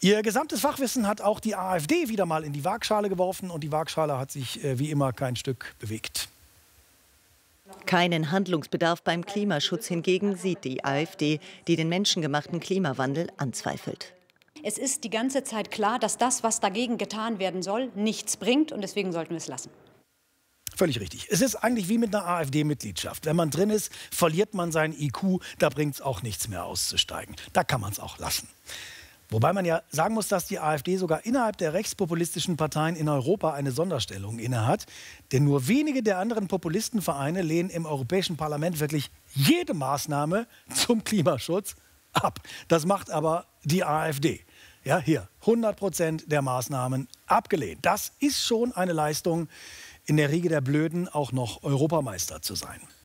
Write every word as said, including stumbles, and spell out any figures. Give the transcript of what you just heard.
Ihr gesamtes Fachwissen hat auch die AfD wieder mal in die Waagschale geworfen und die Waagschale hat sich äh, wie immer kein Stück bewegt. Keinen Handlungsbedarf beim Klimaschutz hingegen sieht die AfD, die den menschengemachten Klimawandel anzweifelt. Es ist die ganze Zeit klar, dass das, was dagegen getan werden soll, nichts bringt und deswegen sollten wir es lassen. Völlig richtig. Es ist eigentlich wie mit einer AfD-Mitgliedschaft. Wenn man drin ist, verliert man seinen I Q, da bringt es auch nichts mehr auszusteigen. Da kann man es auch lassen. Wobei man ja sagen muss, dass die AfD sogar innerhalb der rechtspopulistischen Parteien in Europa eine Sonderstellung innehat. Denn nur wenige der anderen Populistenvereine lehnen im Europäischen Parlament wirklich jede Maßnahme zum Klimaschutz ab. Das macht aber die AfD. Ja, hier, hundert Prozent der Maßnahmen abgelehnt. Das ist schon eine Leistung, in der Riege der Blöden auch noch Europameister zu sein.